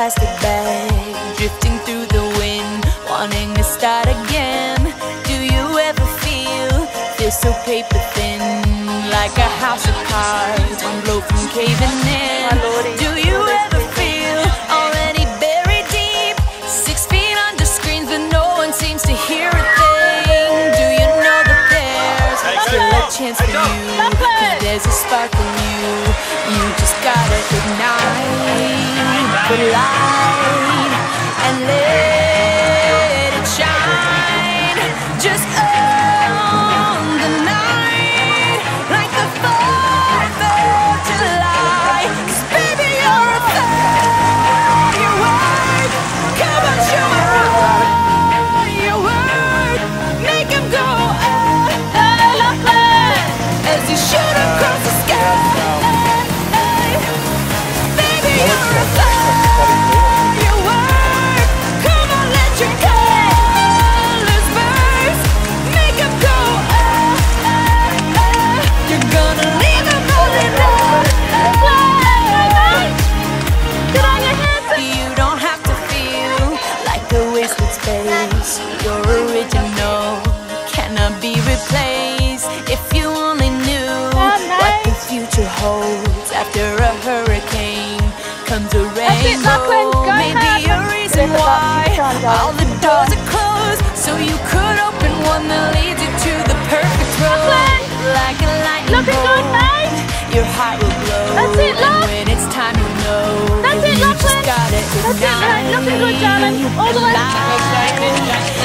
plastic bag, drifting through the wind, wanting to start again. Do you ever feel so paper thin, like a house of cards, one blow from caving in? Do you ever feel already buried deep, 6 feet under screens, but no one seems to hear a thing? Do you know that there's still a chance for you, 'cause there's a spark in you? You just gotta ignite the light and let it shine. Just own the night like the 4th of July. 'Cause baby, you're a firework. Come on, show me your work. Make 'em go Lachlan as you shoot across the sky. Baby, you're a firework. Come on, let your colors burst. Make 'em go You're gonna leave 'em all in love. Get on your hands. You don't have to feel like a wasted space. You're original, cannot be replaced. If you only knew what the future holds after a hurricane comes a rainbow. Maybe a reason why all the doors are closed, so you could open one that leads you to the perfect road. Like a lightning bolt, your heart will glow. That's it, and when it's time, you know. That's it, you just Lachlan. gotta That's it, looking good, darling. All the way. ignite.